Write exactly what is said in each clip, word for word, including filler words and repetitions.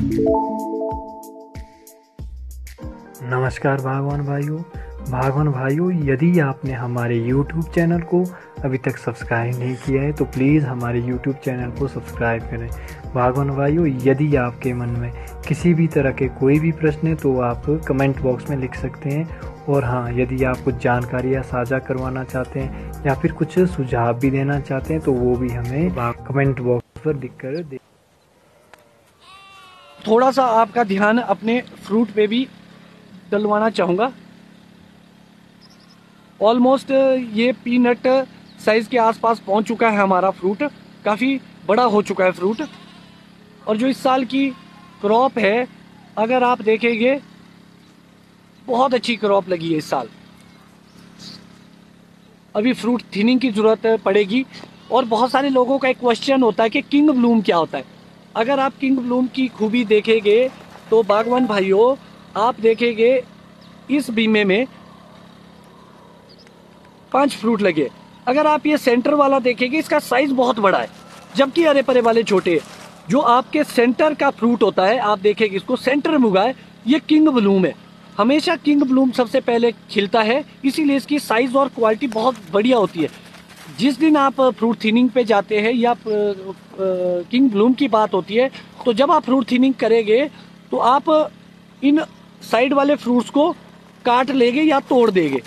नमस्कार बागवान भाइयों बागवान भाइयों यदि आपने हमारे YouTube चैनल को अभी तक सब्सक्राइब नहीं किया है तो प्लीज़ हमारे YouTube चैनल को सब्सक्राइब करें। बागवान भाइयों यदि आपके मन में किसी भी तरह के कोई भी प्रश्न है तो आप कमेंट बॉक्स में लिख सकते हैं। और हाँ, यदि आप कुछ जानकारियाँ साझा करवाना चाहते हैं या फिर कुछ सुझाव भी देना चाहते हैं तो वो भी हमें कमेंट बॉक्स पर लिख कर दे। थोड़ा सा आपका ध्यान अपने फ्रूट पे भी डलवाना चाहूँगा। ऑलमोस्ट ये पीनट साइज़ के आसपास पहुंच चुका है हमारा फ्रूट, काफ़ी बड़ा हो चुका है फ्रूट। और जो इस साल की क्रॉप है अगर आप देखेंगे बहुत अच्छी क्रॉप लगी है इस साल। अभी फ्रूट थिनिंग की ज़रूरत पड़ेगी। और बहुत सारे लोगों का एक क्वेश्चन होता है कि किंग ब्लूम क्या होता है। अगर आप किंग ब्लूम की खूबी देखेंगे तो बागवान भाइयों आप देखेंगे इस बीमे में पांच फ्रूट लगे। अगर आप ये सेंटर वाला देखेंगे इसका साइज बहुत बड़ा है, जबकि अरे परे वाले छोटे हैं। जो आपके सेंटर का फ्रूट होता है आप देखेंगे इसको सेंटर में उगा है, ये किंग ब्लूम है। हमेशा किंग ब्लूम सबसे पहले खिलता है, इसीलिए इसकी साइज और क्वालिटी बहुत बढ़िया होती है। जिस दिन आप फ्रूट थिनिंग पे जाते हैं या किंग ब्लूम की बात होती है तो जब आप फ्रूट थिनिंग करेंगे तो आप इन साइड वाले फ्रूट्स को काट लेंगे या तोड़ देंगे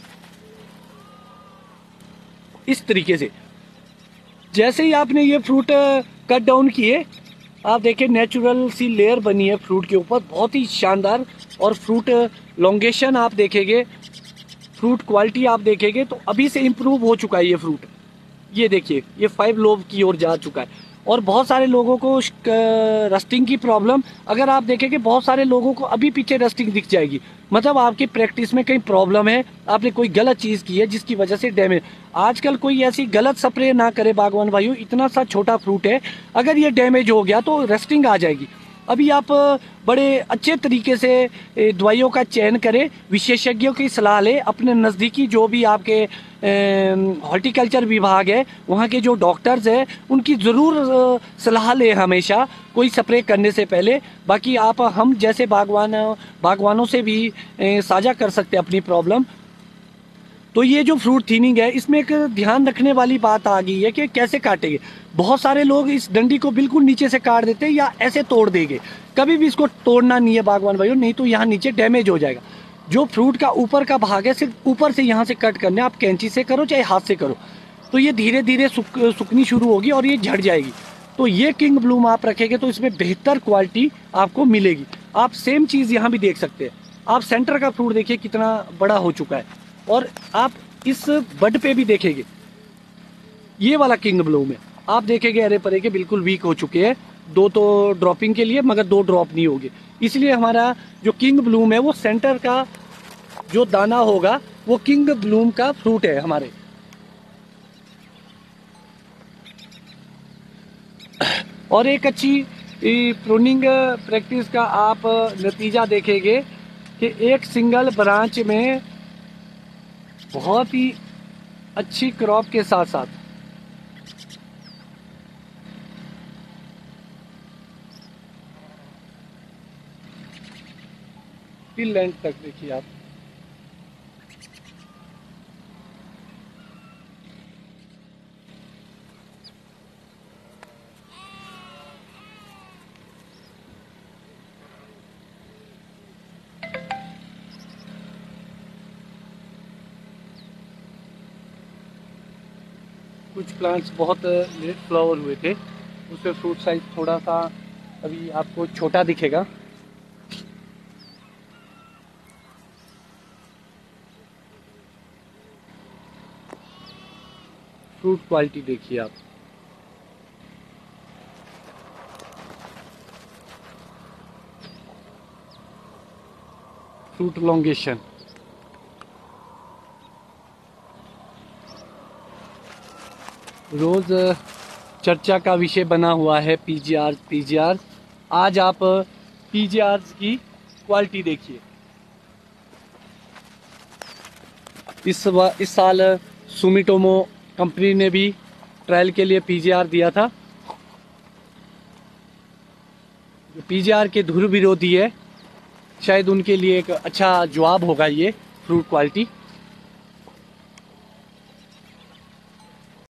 इस तरीके से। जैसे ही आपने ये फ्रूट कट डाउन किए आप देखिए नेचुरल सी लेयर बनी है फ्रूट के ऊपर, बहुत ही शानदार। और फ्रूट लॉन्गेशन आप देखेंगे, फ्रूट क्वालिटी आप देखेंगे तो अभी से इम्प्रूव हो चुका है ये फ्रूट। ये देखिए ये फाइव लोब की ओर जा चुका है। और बहुत सारे लोगों को रस्टिंग की प्रॉब्लम, अगर आप देखेंगे बहुत सारे लोगों को अभी पीछे रस्टिंग दिख जाएगी, मतलब आपकी प्रैक्टिस में कहीं प्रॉब्लम है, आपने कोई गलत चीज़ की है जिसकी वजह से डैमेज। आजकल कोई ऐसी गलत स्प्रे ना करे बागवान भाइयों, इतना सा छोटा फ्रूट है, अगर ये डैमेज हो गया तो रस्टिंग आ जाएगी। अभी आप बड़े अच्छे तरीके से दवाइयों का चयन करें, विशेषज्ञों की सलाह लें, अपने नज़दीकी जो भी आपके हॉर्टिकल्चर विभाग है वहाँ के जो डॉक्टर्स हैं उनकी ज़रूर सलाह लें हमेशा कोई स्प्रे करने से पहले। बाकी आप हम जैसे बागवान बागवानों से भी साझा कर सकते हैं अपनी प्रॉब्लम। तो ये जो फ्रूट थिनिंग है इसमें एक ध्यान रखने वाली बात आ गई है कि कैसे काटेंगे। बहुत सारे लोग इस डंडी को बिल्कुल नीचे से काट देते हैं या ऐसे तोड़ देंगे। कभी भी इसको तोड़ना नहीं है बागवान भाइयों, नहीं तो यहाँ नीचे डैमेज हो जाएगा। जो फ्रूट का ऊपर का भाग है सिर्फ ऊपर से यहाँ से कट करना, आप कैंची से करो चाहे हाथ से करो, तो ये धीरे धीरे सुक सुकनी शुरू होगी और ये झड़ जाएगी। तो ये किंग ब्लूम आप रखेंगे तो इसमें बेहतर क्वालिटी आपको मिलेगी। आप सेम चीज़ यहाँ भी देख सकते हैं। आप सेंटर का फ्रूट देखिए कितना बड़ा हो चुका है। और आप इस बड पे भी देखेंगे ये वाला किंग ब्लूम है, आप देखेंगे अरे परे के बिल्कुल वीक हो चुके हैं। दो तो ड्रॉपिंग के लिए मगर दो ड्रॉप नहीं होंगे, इसलिए हमारा जो किंग ब्लूम है वो सेंटर का जो दाना होगा वो किंग ब्लूम का फ्रूट है हमारे। और एक अच्छी प्रूनिंग प्रैक्टिस का आप नतीजा देखेंगे कि एक सिंगल ब्रांच में बहुत ही अच्छी क्रॉप के साथ साथ फिल लेंथ तक देखिए आप। कुछ प्लांट्स बहुत लेट फ्लावर हुए थे, उसमें फ्रूट साइज थोड़ा सा अभी आपको छोटा दिखेगा। फ्रूट क्वालिटी देखिए आप, फ्रूट लॉन्गेशन, रोज चर्चा का विषय बना हुआ है पीजीआर पीजीआर। आज आप पीजीआर की क्वालिटी देखिए। इस इस साल सुमिटोमो कंपनी ने भी ट्रायल के लिए पीजीआर दिया था। पीजीआर के धुर विरोधी है, शायद उनके लिए एक अच्छा जवाब होगा ये फ्रूट क्वालिटी।